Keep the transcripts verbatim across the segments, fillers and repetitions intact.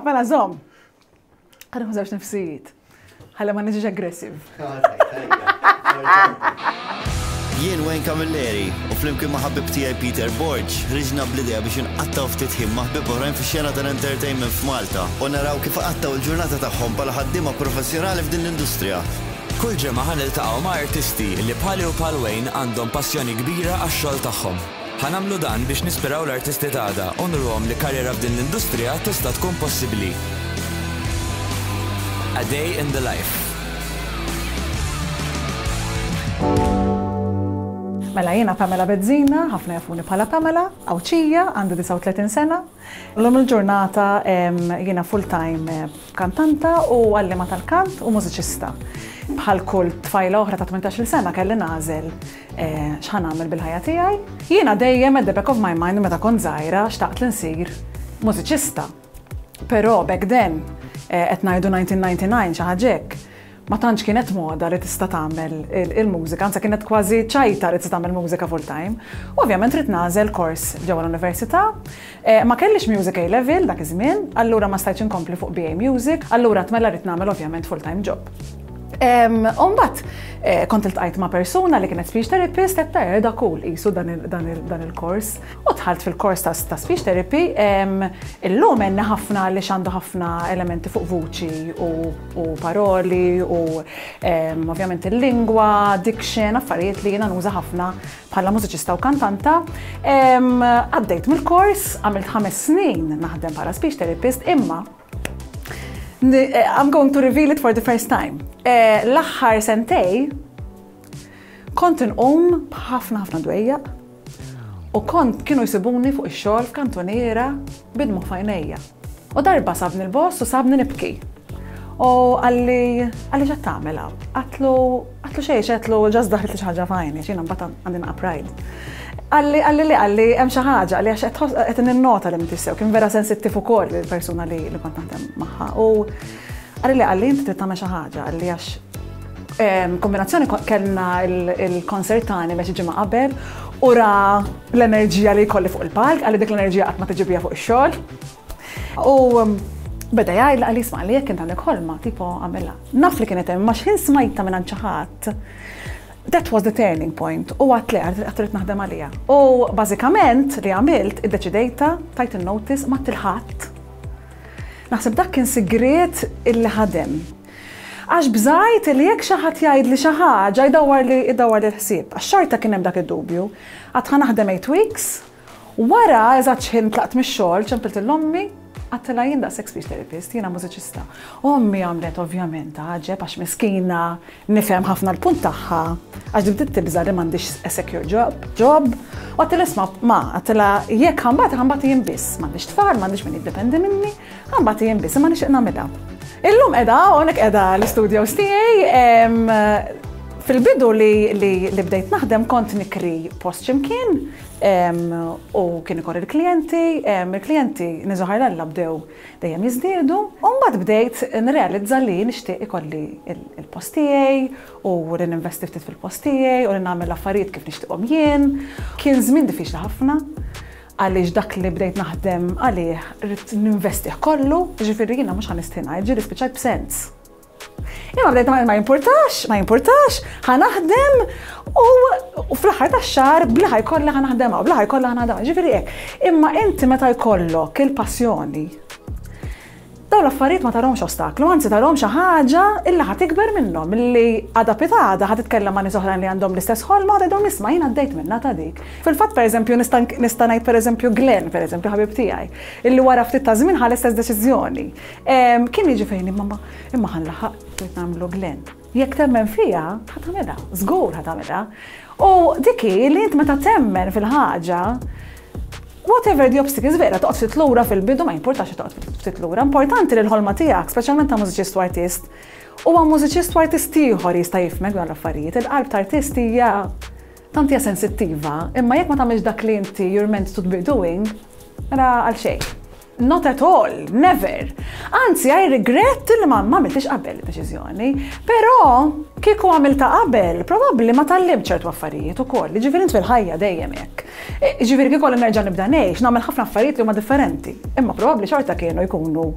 mela żomm. Għadha ma żewġ nifsijiet. Ħalla ma niġix aggressiv. Jien Wayne Camilleri u flimkien ma' ħabib tiegħi Peter Borg riġna bl-idea biex inqattaw ftit ħin ma' ħbieb oħrajn fix-xena tal-entertainment f'Malta u naraw kif qattaw il-ġurnata tagħhom bħala ħaddiema professjonali f'din l-industrija. Kull ġimgħa ħaniltaqgħu ma' artisti li bħali u bħal Wayne għandhom passjoni kbira għax-xogħol tagħhom. Ħanamlu dan biex nispiraw l-artisti tagħna u nurhom li karriera f'din l-industrija tista' tkun possibbli. A day in the life. Mela jiena Pamela Bezzina, ħafna jafuni bħala Pamela, Awċija, għandi disa' u tletin sena. L-lum il-ġurnata jiena full-time kantanta u għallima tal-kant u mużiċista. Bħal kull tfajla oħra ta' tmintax-il sena kelli nagħżel x'ħan nagħmel bil-ħajja tiegħi. Jiena dejjem at the back of my mind meta kont żgħira xtaqt li nsir mużiċista. Però back then qed ngħidu nineteen ninety-nine xi ħaġa hekk. Ma tantx kienet moda li tista' tagħmel il-mużika, anke kienet kważi ċajta li tista' tagħmel mużika full time. U ovvjament trid nagħżel kors ġewwa l-università. Ma kellix music A level dak iż-żmien, allura ma stajtx inkompli fuq B A Music, allura tmella rrid nagħmel ovvjament full time job. U mbagħad kont iltqajt ma' persuna li kienet speech therapist qed tgħid cool qisu dan il-kors. U dħalt fil-kors ta' speech therapy, illum għandna ħafna li għandu ħafna elementi fuq vuċi u paroli u ovvjament il-lingwa, diction, affarijiet li jiena nuża ħafna bħala mużiċista u kantanta. Għaddejt mill-kors, għamilt ħames snin naħdem bħala speech therapist, imma I'm going to reveal it for the first time. L-aħħar sentej kont inqum b'ħafna ħafna dwejjaq u kont kienu jsibuni fuq ix-xogħol f'kantoniera bidmu f'għajnejja. U darba sabni l-boss u sabni nibki. U għalli għalli x'qed tagħmel hawn. Għatlu għatlu xejn għatlu ġas daħlet li xi ħaġa f'għajni, x'jiena mbagħad għandi naqa' pride. Għalli għalli li għalli hemm xi ħaġa għalli għax qed ninnota li mintissew kien vera sensittiv ukoll il-persuna li li kont naħdem magħha. U għalli li għalli inti trid tagħmel xi ħaġa għalli għax kombinazzjoni kellna il-konsert tagħni biex ġimgħa qabel u ra l-enerġija li jkolli fuq il-palk, għalli dik l-enerġija qatt ma tiġi biha fuq ix-xogħol. U beda jgħid għalli isma' li jekk int għandek ħolma tipo għamilha. Naf li kienet hemm ma x'kien smajta minn xi ħadd. That was the turning point. U għat li għatrit naħdem għalija. U bażikament li għamilt id-deċidejta tajt il-notice ma tilħadd. Naħseb dak kien sigriet illi ħadem. Għax bżajt li jekk xi ħadd jgħid li xi ħaġa jdawwar li jdawwar li ħsieb. Għax xorta kien hemm dak id-dubju. Għad naħdem eight weeks, wara eżatt x'ħin tlaqt mix-xogħol ċempilt il-ommi għattela jien daqshekk speech therapist, jiena mużiċista. Ommi għamlet ovvjament ħaġeb għax miskina nifhem ħafna l-punt tagħha għax bdiet tibża li m'għandix a secure job, job, u għattela isma' ma għattela jekk ħambagħad ħambagħad jien biss, m'għandix tfal, m'għandix min jiddependi minni, ħambagħad jien biss, imma nixtieq nagħmilha. Illum qiegħda hawnhekk qiegħda l-istudios tiegħi fil-bidu li bdejt naħdem kont nikri post x'imkien u kien ikor il-klijenti, il-klijenti niżoħar l-alla bdew dejjem jiżdiedu, u mbagħad bdejt nirrealizza li nixtieq ikolli il-post tiegħi u li ninvesti ftit fil-post tiegħi u li nagħmel l-affarijiet kif nixtieqhom jien. Kien żmien diffiċli ħafna għaliex dak li bdejt naħdem għalih rrid ninvestih kollu, ġifieri jiena mhux ħanistina, ġieli spiċċajt b'sens. Imma bdejt ma jimpurtax, ma jimpurtax, ħanaħdem u fl-aħħar tax-xahar bliħa jkollha ħanaħdemha u bliħa jkollha ħanaħdemha. Ġifieri hekk. Imma inti meta jkollok il-passjoni, dawn l-affarijiet ma tarahomx ostaklu, anzi tarahom xi ħaġa illi ħadd tikber minnhom, illi għadha pitada ħadd titkellem ma' nies oħrajn li għandhom l-istess ħolma u għadhom nisma' jien għaddejt minnha ta' dik. Fil-fatt pereżempju nista' ngħid pereżempju Glenn, pereżempju ħabib tiegħi, illi wara ftit ta' żmien ħa l-istess deċiżjoni. Kien jiġi fejn imma imma ħanlaħaq trid nagħmlu Glenn. Jekk temmen fiha, ħadd tagħmilha, żgur ħadd tagħmilha. U diki li int meta temmen fil-ħaġa, whatever the obstacles, vera, toqgħod ftit lura fil-bidu ma jimpurtax toqgħod ftit lura. Importanti li l-ħolma tiegħek, speċjalment ta' mużiċist u artist, huwa mużiċist u artist ieħor jista' jifhmek dan l-affarijiet. Il-qalb ta' artist hija tant hija sensittiva, imma jekk ma tagħmilx dak li inti you're meant to be doing, ra għal xejn. Not at all, never. Anzi, I regret li ma għamiltix qabel deċiżjoni, però kieku għamilta qabel, probabbli ma tallimt ċertu affarijiet ukoll. Ġifieri int fil-ħajja dejjem hekk. Ġifieri kieku nerġa' nibda ngħix, nagħmel ħafna affarijiet li huma differenti, imma probabbli xorta kienu jkunu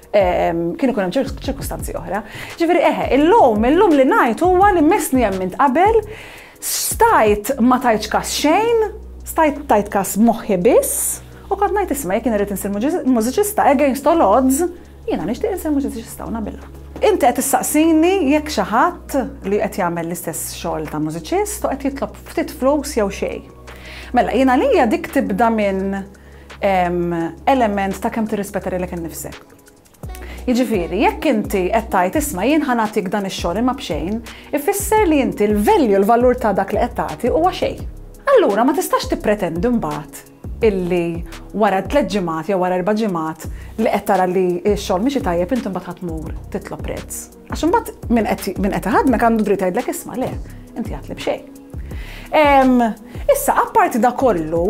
kienu kun hemm ċirkustanzi oħra. Ġifieri eħe, illum, illum li ngħid huwa li messni hemm minn qabel, stajt ma tajtx kas xejn, stajt tajt kas moħħi biss, u kont ngħid isma' jekk irid insir mużiċista against all odds, jiena nixtieq insir mużiċista u nagħmilha. Inti qed tistaqsini jekk xi ħadd li qed jagħmel l-istess xogħol ta' mużiċist u qed jitlob ftit flus jew xejn. Mela jiena lija dik tibda minn element ta' kemm tirrispetta lilek innifsek. Jiġifieri, jekk inti qed tgħid isma' jien ħanatik dan ix-xogħol imma b'xejn, ifisser li inti l-value l-valur ta' dak li qed tagħti huwa xejn. Allura ma tistax tippretendi mbagħad illi wara tliet ġimgħat jew wara erba' ġimgħat li qed tara li x-xogħol mixi tajjeb inti mbagħad ħatmur titlob prezz. Għax imbagħad min qed min qed iħaddmek għandu dritt jgħidlek isma' le, inti għatli b'xejn. Issa apparti da kollu,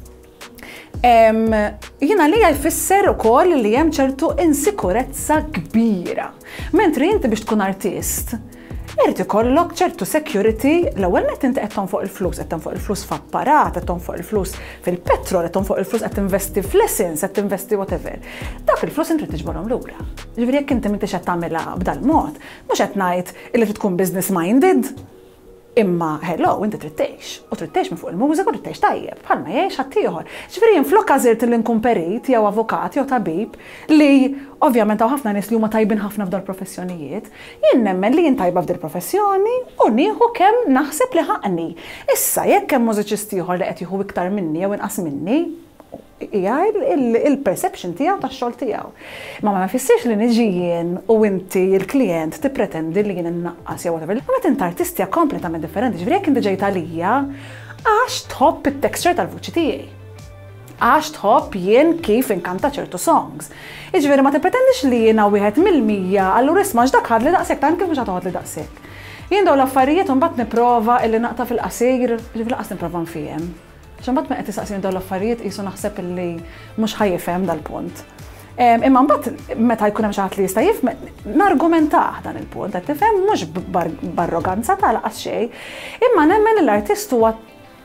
jiena li jfisser ukoll li hemm ċertu insikurezza kbira. Mentri inti biex tkun artist, irid ikollok ċertu security, l-ewwel nett inti qed tonfoq il-flus, qed tonfoq il-flus f'apparat, qed tonfoq il-flus fil-petrol, qed tonfoq il-flus qed tinvesti f'lessons, qed tinvesti whatever. Dak il-flus inti tiġborhom lura. Ġifieri jekk inti m'intix qed tagħmilha b'dal mod, mhux qed ngħid illi tkun business minded. Imma, hello, inti trid tgħix, u trid tgħix minn fuq il-mużika u trid tgħix tajjeb, bħalma jgħix ħadd ieħor. Ġifieri jinflok għażirt li nkun perit jew avukat jew tabib li ovvjament hawn ħafna nies li huma tajbin ħafna f'dal professjonijiet, jien nemmen li jien tajba f'dil professjoni u nieħu kemm naħseb li ħaqni. Issa jekk hemm mużiċist ieħor li qed jieħu iktar minni jew inqas minni, hija il-perception tiegħu tax-xogħol tiegħu. Ma ma jfissirx li niġi jien u inti l-klijent tippretendi li jien innaqqas jew whatever. Ma inti artisti hija kompletament differenti. Ġifieri jekk inti ġejt għalija għax tħobb it-texture tal-vuċi tiegħi. Għax tħobb jien kif inkanta ċertu songs. Jiġifieri ma tippretendix li jiena wieħed mill-mija, allura isma' x'dak ħadli daqshekk tant kif mhux ħadli daqshekk. Jien dawn l-affarijiet u mbagħad nipprova illi naqta fil-qasir, ġifieri laqas nipprova nfihiem. Xambat ma qed tistaqsini dawn l-affarijiet qisu naħseb illi mhux ħajjifhem dal-punt. Imma mbagħad meta jkun hemm xi ħadd li jista' jifhem nargumentah dan il-punt, qed tifhem mhux b'arroganza ta' laqas xejn, imma nemmen l-artist huwa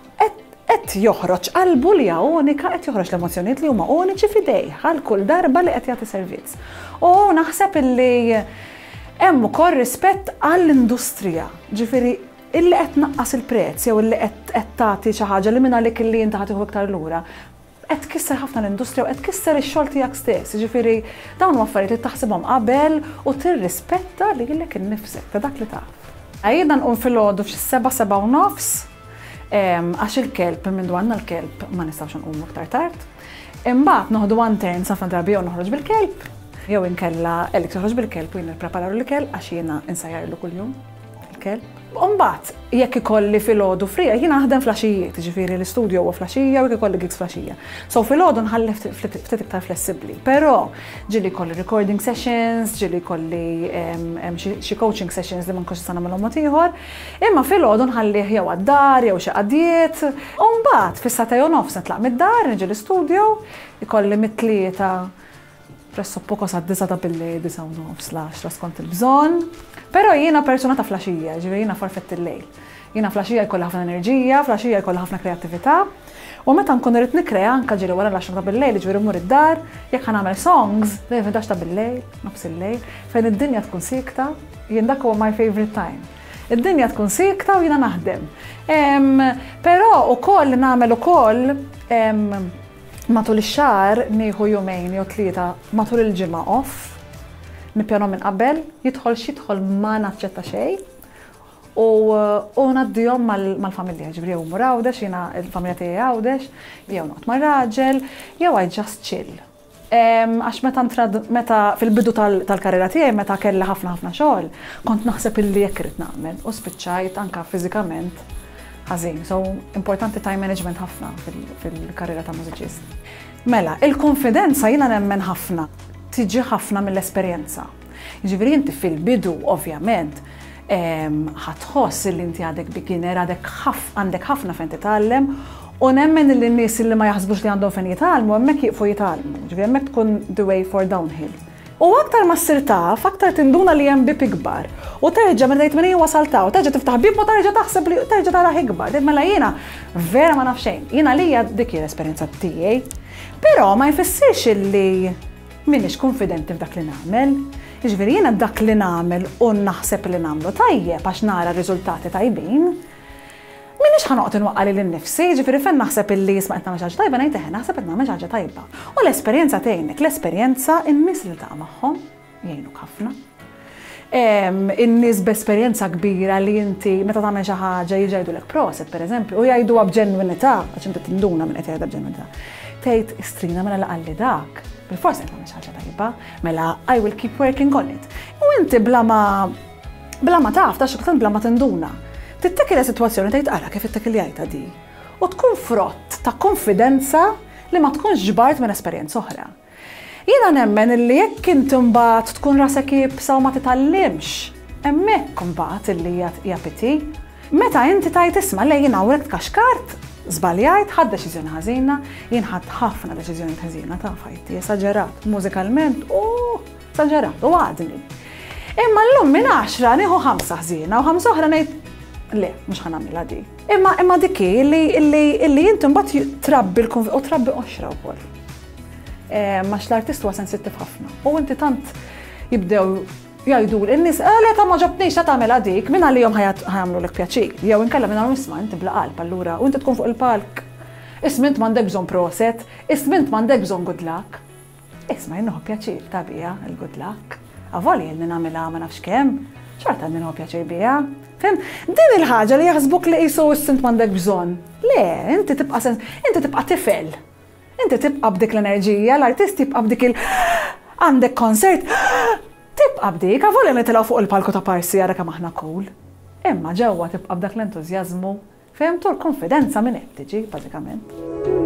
qed joħroġ qalbu li hija unika, qed joħroġ l-emozzjonijiet li huma uniċi f'idejh għal kull darba li qed jagħti servizz. U naħseb illi hemm ukoll rispett għall-industrija, ġifieri illi qed naqqas il-prezz jew illi qed tagħti xi ħaġa li minn għalik illi inti ħatiħu iktar lura, qed tkisser ħafna l-industrija u qed tkisser ix-xogħol tiegħek stess. Jiġifieri dawn huma affarijiet li taħsibhom qabel u tirrispetta lilek innifsek ta' dak li taf. Għajda nqum filgħodu f'xi seba' seba' u nofs għax il-kelb minn dwanna l-kelb ma nistgħux nqumu iktar tard. Imbagħad noħdu one turn sa drabi jew noħroġ bil-kelb, jew inkella elek toħroġ bil-kelb u jien nipprepararu l-kelb għax jiena insajjarlu kuljum il-kelb. Umbagħad jekk ikolli filgħodu frija, jiena naħdem flaxijiet, ġifieri l-istudio huwa flaxija u jekk ikolli gigs flaxija. So filgħodu nħalli ftit iktar flessibbli. Però ġieli jkolli recording sessions, ġieli jkolli xi coaching sessions li ma nkunx nista' nagħmilhom mod ieħor, imma filgħodu nħallih jew għad-dar jew xi qadiet. U mbagħad fis-satej u nofs nitlaq mid-dar, niġi l-istudio, ikolli mit-tlieta presso poco sa' disa ta' billej, disa' u nofs l-għaxra skont il-bżonn. Pero jiena persuna ta' flaxija, ġifieri jiena forfett il-lejl. Jiena flaxija jkollha ħafna enerġija, flaxija jkollha ħafna kreattività. U meta nkun irid nikrea anke ġieli wara l-għaxra ta' billejl, ġifieri mmur id-dar, jekk ħanagħmel songs, dejjem fil-għaxra ta' billejl, nofs il-lejl, fejn id-dinja tkun sikta, jien dak huwa my favorite time. Id-dinja tkun sikta u jiena naħdem. Però ukoll nagħmel ukoll matul ix-xahar nieħu jumejn jew tlieta matul il-ġimgħa off. Nippjanom minn qabel, jidħol x'jidħol ma naċċetta xejn u ngħaddihom mal-familja, ġifieri jew mur għawdex, jiena l-familja tiegħi għawdex, jew noqgħod mar-raġel, jew I just chill. Għax meta fil-bidu tal-karriera tiegħi meta kelli ħafna ħafna xogħol, kont naħseb illi jekk irid nagħmel u spiċċajt anke fiżikament ħażin. So importanti time management ħafna fil-karriera ta' mużiċist. Mela, il-konfidenza jiena nemmen ħafna. Tiġi ħafna mill-esperjenza. Jiġifieri inti fil-bidu ovvjament ħatħoss li inti għadek beginner, għandek ħafna fejn titgħallem u nemmen li n-nies li ma jaħsbux li għandhom fejn jitgħallmu hemmhekk jieqfu jitgħallmu. Ġifieri hemmhekk tkun the way for downhill. U aktar ma ssir taf, aktar tinduna li hemm bib ikbar. U terġa' meta tgħid minn wasalta, u terġa' tiftaħ bib u terġa' taħseb li terġa' tara ikbar. Mela jiena vera ma naf xejn. Jiena lija dik l-esperjenza tiegħi. Però ma jfissirx li minix konfidenti f'dak li nagħmel. Jiġifieri jiena dak li nagħmel u naħseb li nagħmlu tajjeb għax nara riżultati tajbin. Minix ħanoqgħod inwaqqali lil nnifsi, jiġifieri fejn naħseb illi jisma' qed nagħmel ħaġa tajba ngħid eħe naħseb qed nagħmel ħaġa tajba. U l-esperjenza tgħinek, l-esperjenza in-nies li taqa' magħhom jgħinuk ħafna. In-nies b'esperjenza kbira li inti meta tagħmel xi ħaġa jiġu jgħidulek proset pereżempju u jgħiduha b'ġenwinità għax inti tinduna minn qed jgħidha b'ġenwinità. Tgħid istrina mela laqalli dak. Bil-forsi qed nagħmel xi ħaġa tajba, mela I will keep working on it. U inti bla ma bla ma taf ta' xi bla ma tinduna. Tittekki la sitwazzjoni tgħid ara kif ittekki li jgħidha di. U tkun frott ta' konfidenza li ma tkunx ġbart minn esperjenza oħra. Jiena nemmen illi jekk inti mbagħad tkun rasek jibsa u ma titgħallimx, hemmhekk mbagħad illi hija piti. Meta inti tajt isma' lej jien hawnhekk tkaxkart, żbaljajt, ħadd deċiżjoni ħażina, jien ħadd ħafna deċiżjonijiet ħażina ta' fajti, esaġerat, mużikalment, u esaġerat, u għadni. Imma llum minn għaxra nieħu ħamsa ħżiena u ħamsa oħra ngħid le, mhux ħanagħmilha di. Imma imma dik illi illi inti mbagħad trabbi l-konfi u trabbi oxra wkoll. Max l-artist huwa sensittiv ħafna. U inti tant jibdew jgħidu l-nies le ta' ma ġobniex ta' tagħmel dik minn għalihom ħajamlulek pjaċir. Jew inkella minn għalhom isma' inti bla qalb allura u inti tkun fuq il-palk. Isma' int m'għandek bżonn proset, isma' int m'għandek bżonn good luck. Isma' jinnoħu pjaċir ta' biha il-good luck. Avoli jilni nagħmilha ma nafx kemm, xorta ninħu pjaċir biha. Fim, din il-ħaġa li jaħsbuk li qisu int m'għandek bżonn. Le, inti tibqa' inti tibqa' tifel. Inti tibqa' b'dik l-enerġija, l-artist tibqa' b'dik il- għandek konsert, tibqa' b'dik, għavolja nitilgħu fuq il-palku ta' parsi għara kemm aħna cool. Imma ġewwa tibqa' b'dak l-entużjażmu, fehmtu l-konfidenza minn qed tiġi bażikament.